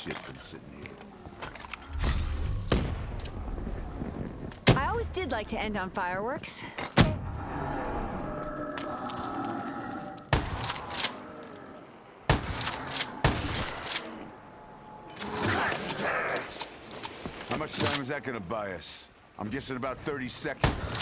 shit been sitting here? I always did like to end on fireworks. How much time is that gonna buy us? I'm guessing about 30 seconds.